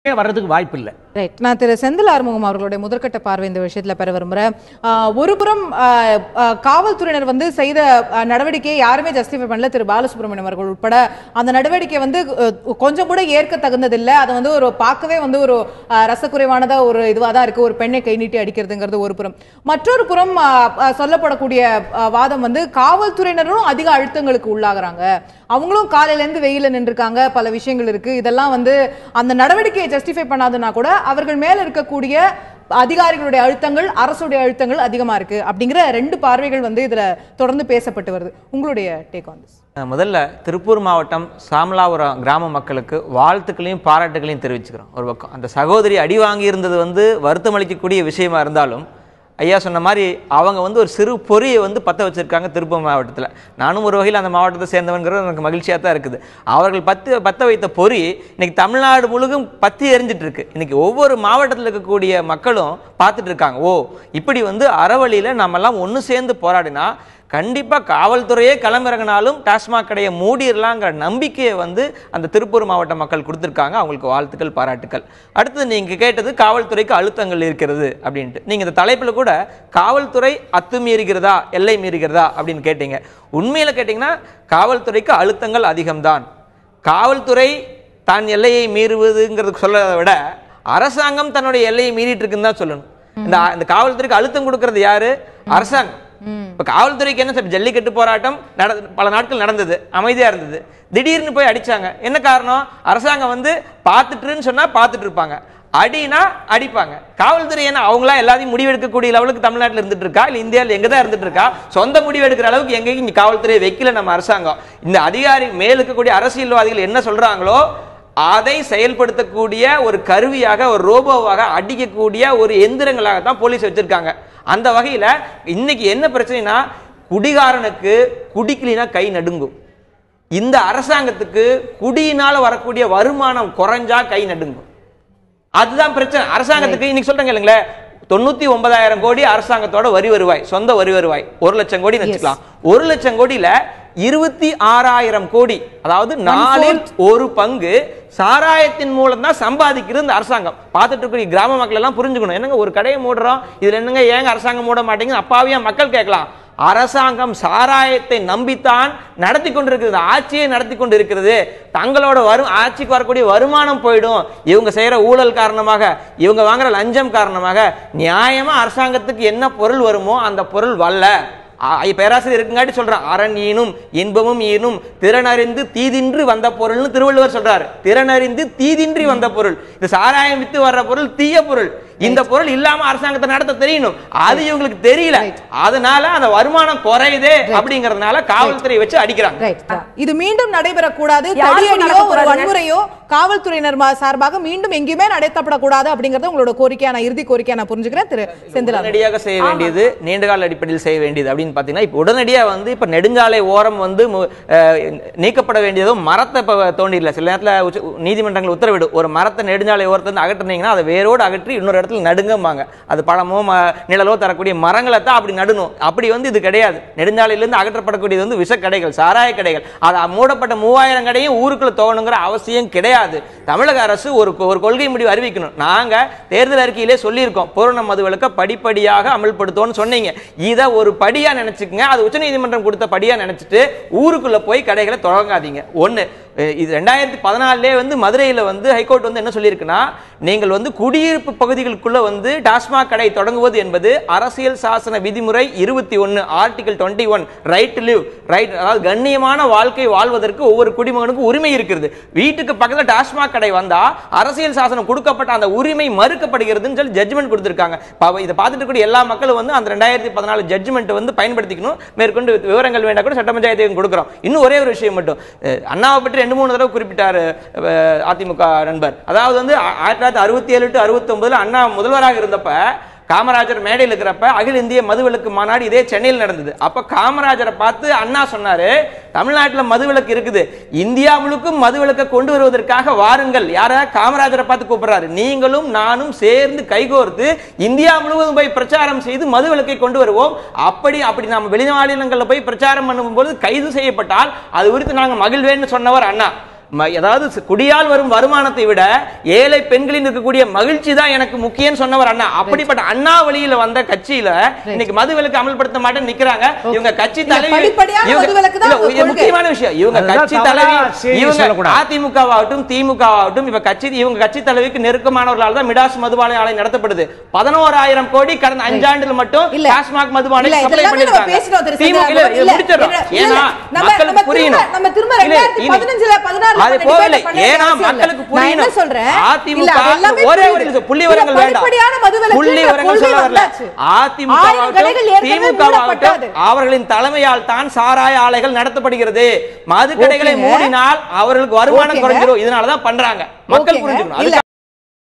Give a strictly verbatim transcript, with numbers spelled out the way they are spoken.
வர்றதுக்கு வாய்ப்பு இல்லை. ரைட். நான் திரு செந்தில் ஆறுமுகம் அவர்களுடைய முதற்கட்ட பார்வை இந்த விஷயத்துல பெற விரும்புகிறேன். ஒரு புறம் காவல்துறையினர் வந்து செய்த நடவடிக்கையை யாருமே ஜஸ்டிஃபை பண்ணல. திரு பாலசுப்ரமணியம் அவர்கள் உட்பட அந்த நடவடிக்கை வந்து கொஞ்சம் கூட ஏற்க தகுந்ததில்லை. அது வந்து ஒரு பார்க்கவே வந்து ஒரு ரசக்குறைவானதா ஒரு இதுவாக தான் இருக்கு. ஒரு பெண்ணை கை நீட்டி அடிக்கிறதுங்கிறது ஒரு புறம். மற்றொரு புறம் சொல்லப்படக்கூடிய வாதம் வந்து காவல்துறையினரும் அதிக அழுத்தங்களுக்கு உள்ளாகிறாங்க. அவங்களும் காலையில இருந்து வெயில நின்றுருக்காங்க. பல விஷயங்கள் இருக்கு. இதெல்லாம் வந்து அந்த நடவடிக்கையை ஜஸ்டிஃபை பண்ணாதுன்னா கூட அவர்கள் மேல இருக்கக்கூடிய அதிகாரிகளுடைய அழுத்தங்கள், அரசுடைய அழுத்தங்கள் அதிகமா இருக்கு அப்படிங்கிற ரெண்டு பார்வைகள் வந்து இதுல தொடர்ந்து பேசப்பட்டு வருது. உங்களுடைய டேக் ஆன் திஸ். முதல்ல திருப்பூர் மாவட்டம் சாமலாபுரம் கிராம மக்களுக்கு வாழ்த்துக்களையும் பாராட்டுகளையும் தெரிவிச்சுக்கிறோம். ஒரு பக்கம் அந்த சகோதரி அடி வாங்கி இருந்தது வந்து வருத்தம் அளிக்கக்கூடிய விஷயமா இருந்தாலும் ஐயா சொன்ன மாதிரி அவங்க வந்து ஒரு சிறு பொறியை வந்து பற்ற வச்சுருக்காங்க திருப்பூர் மாவட்டத்தில். நானும் ஒரு வகையில் அந்த மாவட்டத்தை சேர்ந்தவங்கிறது எனக்கு மகிழ்ச்சியாக தான் இருக்குது. அவர்கள் பத்து பற்ற வைத்த பொறி இன்றைக்கி தமிழ்நாடு முழுதும் பற்றி எரிஞ்சிட்டு இருக்கு. இன்றைக்கி ஒவ்வொரு மாவட்டத்தில் இருக்கக்கூடிய மக்களும் பார்த்துட்டு இருக்காங்க. ஓ, இப்படி வந்து அறவழியில் நம்மெல்லாம் ஒன்று சேர்ந்து போராடினா கண்டிப்பாக காவல்துறையே களமிறங்கினாலும் டாஸ்மாக் கடையை மூடிடலாங்கிற நம்பிக்கையை வந்து அந்த திருப்பூர் மாவட்ட மக்கள் கொடுத்துருக்காங்க. அவங்களுக்கு வாழ்த்துக்கள், பாராட்டுக்கள். அடுத்தது நீங்கள் கேட்டது காவல்துறைக்கு அழுத்தங்கள் இருக்கிறது அப்படின்ட்டு. நீங்கள் இந்த தலைப்பில் கூட காவல்துறை அத்துமீறுகிறதா, எல்லை மீறுகிறதா அப்படின்னு கேட்டீங்க. உண்மையில் கேட்டிங்கன்னா காவல்துறைக்கு அழுத்தங்கள் அதிகம்தான். காவல்துறை தான் எல்லையை மீறுவதுங்கிறதுக்கு சொல்றதை விட அரசாங்கம் தன்னுடைய எல்லையை மீறிட்டு இருக்குன்னு தான் சொல்லணும். இந்த காவல்துறைக்கு அழுத்தம் கொடுக்கறது யாரு? அரசாங்கம். இப்ப காவல்துறைக்கு என்ன சார், ஜல்லிக்கட்டு போராட்டம் பல நாட்கள் நடந்தது, அமைதியா இருந்தது. திடீர்னு போய் அடிச்சாங்க. என்ன காரணம்? அரசாங்கம் வந்து பார்த்துட்டுன்னு சொன்னா பார்த்துட்டு இருப்பாங்க, அடினா அடிப்பாங்க. காவல்துறை என்ன அவங்களா எல்லாத்தையும் முடிவெடுக்கக்கூடிய லெவலுக்கு தமிழ்நாட்டில் இருந்துட்டு இருக்கா, இல்லை இந்தியாவில் எங்கதான் இருந்துட்டு இருக்கா? சொந்த முடிவெடுக்கிற அளவுக்கு எங்கேயும் காவல்துறையை வைக்கல நம்ம அரசாங்கம். இந்த அதிகாரி மேல் இருக்கக்கூடிய அரசியல்வாதிகள் என்ன சொல்றாங்களோ அதை செயல்படுத்தக்கூடிய ஒரு கருவியாக, ஒரு ரோபோவாக, அடிக்கக்கூடிய ஒரு எந்திரங்களாக தான் போலீஸ் வச்சிருக்காங்க. அந்த வகையில இன்னைக்கு என்ன பிரச்சனைனா, குடிகாரனுக்கு குடிக்கலினா கை நடுங்கும். இந்த அரசாங்கத்துக்கு குடியினால வரக்கூடிய வருமானம் குறைஞ்சா கை நடுங்கும். அதுதான் பிரச்சனை அரசாங்கத்துக்கு. இன்னைக்கு சொல்றேங்க இல்லைங்களே, தொண்ணூத்தி ஒன்பதாயிரம் கோடி அரசாங்கத்தோட வரி வருவாய், சொந்த வரி வருவாய் ஒரு லட்சம் கோடி வச்சுக்கலாம். ஒரு லட்சம் கோடியில இருபத்தி ஆறாயிரம் கோடி, அதாவது நாலில் ஒரு பங்கு சாராயத்தின் மூலம் தான் சம்பாதிக்கிறது இந்த அரசாங்கம். பார்த்துட்டு இருக்கிற கிராம மக்கள் எல்லாம் புரிஞ்சுக்கணும். என்னங்க ஒரு கடையை மூடுறோம், இதுல என்னங்க ஏங்க அரசாங்கம் மூட மாட்டேங்குது அப்பாவியா மக்கள் கேட்கலாம். அரசாங்கம் சாராயத்தை நம்பித்தான் நடத்தி கொண்டிருக்கிறது, ஆட்சியை நடத்தி கொண்டு இருக்கிறது. தங்களோட வரும் ஆட்சிக்கு வரக்கூடிய வருமானம் போயிடும். இவங்க செய்யற ஊழல் காரணமாக, இவங்க வாங்குற லஞ்சம் காரணமாக நியாயமா அரசாங்கத்துக்கு என்ன பொருள் வருமோ அந்த பொருள் வரல. பேராசிரியர் இருக்குங்காட்டி சொல்றான், அரண் ஈனும் இன்பமும் ஈனும் திறனறிந்து தீதின்றி வந்த பொருள்னு திருவள்ளுவர் சொல்றாரு. திறனறிந்து தீதின்றி வந்த பொருள், இந்த சாராயம் வித்து வர்ற பொருள் தீய பொருள். இந்த பொருள் இல்லாம அரசாங்கத்தை நடத்த தெரியணும், அது இவங்களுக்கு தெரியல. அதனால அந்த வருமானம் குறையுதே அப்படிங்கறதுனால காவல்துறை வச்சு அடிக்கிறாங்க. இது மீண்டும் நடைபெறக்கூடாது. ஒரு வன்முறையோ காவல்துறையினர் சார்பாக மீண்டும் எங்கேயுமே நடத்தப்படக்கூடாது அப்படிங்கறது உங்களோட கோரிக்கையா, நான் இறுதி கோரிக்கையா நான் புரிஞ்சுக்கிறேன். திரு செந்தில், உடனடியாக செய்ய வேண்டியது, நீண்டகால அடிப்படையில் செய்ய வேண்டியது அப்படின்னு பாத்தீங்கன்னா, இப்ப உடனடியா வந்து இப்ப நெடுஞ்சாலை ஓரம் வந்து நீக்கப்பட வேண்டியதோ மரத்தை தோண்டிடல. சில நேரத்தில் நீதிமன்றங்கள் உத்தரவிடு, ஒரு மரத்தை நெடுஞ்சாலை ஓரத்தை அகற்றினீங்கன்னா அதை வேரோடு அகற்றி இன்னொரு நடுங்கம்பாங்க. அது பழமோ நிழலோ தரக்கூடிய மரங்களை தான் அப்படி நடணும். அப்படி வந்து இது கிடையாது. நெடுஞ்சாலையிலிருந்து அகற்றப்படக்கூடியது வந்து விஷ கடைகள், சாராய கடைகள். அது மூடப்பட்ட மூவாயிரம் கடையும் ஊருக்குள்ள தோணுங்கிற அவசியம் கிடையாது. தமிழக அரசு ஒரு ஒரு கொள்கை முடிவு அறிவிக்கணும். நாங்க தேர்தல் அறிக்கையிலே சொல்லியிருக்கோம், பூரண மதுவிலக்க படிப்படியாக அமல்படுத்தோம்னு சொன்னீங்க. இதை ஒரு படியா நினைச்சுக்கங்க. அது உச்ச நீதிமன்றம் கொடுத்த படியா நினைச்சிட்டு ஊருக்குள்ள போய் கடைகளை தொடங்காதீங்க. ஒண்ணு, இது ரெண்டாயிரத்தி பதினாலே வந்து மதுரையில் வந்து ஹைகோர்ட் வந்து என்ன சொல்லியிருக்குன்னா, நீங்கள் வந்து குடியிருப்பு பகுதிகளுக்குள்ள வந்து டாஸ்மாக் கடை தொடங்குவது என்பது அரசியல் சாசன விதிமுறை இருபத்தி ஒன்னு article twenty one right to live right, அதாவது கண்ணியமான வாழ்க்கை வாழ்வதற்கு ஒவ்வொரு குடிமகனுக்கும் உரிமை இருக்கிறது. வீட்டுக்கு பக்கத்தில் டாஸ்மாக் கடை வந்தா அரசியல் சாசனம் கொடுக்கப்பட்ட அந்த உரிமை மறுக்கப்படுகிறதுன்னு சொல்லி ஜட்ஜ்மெண்ட் கொடுத்திருக்காங்க. இதை பார்த்துட்டு கூடிய எல்லா மக்களும் வந்து அந்த ரெண்டாயிரத்தி பதினாலு ஜட்ஜ்மெண்ட் வந்து பயன்படுத்திக்கணும். மேற்கொண்டு விவரங்கள் வேண்டாம் கூட சட்ட பஞ்சாயத்து கொடுக்கிறோம். இன்னும் ஒரே ஒரு விஷயம் மட்டும், அண்ணாவை பற்றி ரெண்டு மூணு தடவை குறிப்பிட்டாரு அதிமுக நண்பர். அதாவது வந்து ஆயிரத்தி தொள்ளாயிரத்தி அறுபத்தி ஏழு டு அறுபத்தி ஒன்பதுல அண்ணா முதல்வராக இருந்தப்ப காமராஜர் மேடையில் இருக்கிறப்ப அகில இந்திய மதுவிலக்கு மாநாடு இதே சென்னையில் நடந்தது. அப்ப காமராஜரை பார்த்து அண்ணா சொன்னாரு, தமிழ்நாட்டில் மதுவிலக்கு இருக்குது, இந்தியா முழுக்கும் மதுவிலக்கை கொண்டு வருவதற்காக வாருங்கள். யார? காமராஜரை பார்த்து கூப்பிடுறாரு. நீங்களும் நானும் சேர்ந்து கைகோர்த்து இந்தியா முழுவதும் போய் பிரச்சாரம் செய்து மதுவிலக்கை கொண்டு வருவோம். அப்படி அப்படி நம்ம வெளிமாநிலங்களில் போய் பிரச்சாரம் பண்ணும் பொழுது கைது செய்யப்பட்டால் அது குறித்து நாங்கள் மகிழ்வேன்னு சொன்னவர் அண்ணா. அதாவது குடியால் வரும் வருமானத்தை விட ஏழை பெண்களின் இருக்கக்கூடிய மகிழ்ச்சி தான் எனக்கு முக்கியம் சொன்னவர் அண்ணா. அப்படிப்பட்ட அண்ணா வழியில வந்த கட்சியில இன்னைக்கு மதுவிலக்கு அமல்படுத்த மாட்டேன்னு நிக்கிறாங்க. இவங்க கட்சி தலைவி முக்கியமான விஷயம், இவங்க கட்சி தலைவி இவங்க அதிமுகவாகட்டும் திமுகவாகட்டும் இவங்க கட்சி இவங்க கட்சி தலைவிக்கு நெருக்கமானவர்களால் தான் மிடாஸ் மதுபான ஆலை நடத்தப்படுது. பதினோராயிரம் கோடி கடந்த அஞ்சாண்டுல மட்டும் டாஸ்மாக் மதுபானை சப்ளை பண்ணிருக்காங்க. திமுக முடிச்சிடறோம். ஏன்னா மக்களுக்கு புரியணும். நம்ம திரும்ப இரண்டாயிரத்து பதினைந்து பதினாறு அது போகல. ஏன்னா மக்களுக்கு புரியணும். அதிமுக ஒரே ஒரு புள்ளி விவரங்கள் வேண்டாம். புள்ளி விவரங்கள் சொல்ல வரல. அதிமுக திமுக அவர்களின் தலைமையால் தான் சாராய ஆலைகள் நடத்தப்படுகிறது. மது கடைகளை மூடினால் அவர்களுக்கு வருமானம் குறைஞ்சிரும். இதனாலதான் பண்றாங்க. மக்கள் புரிஞ்சுக்கணும்.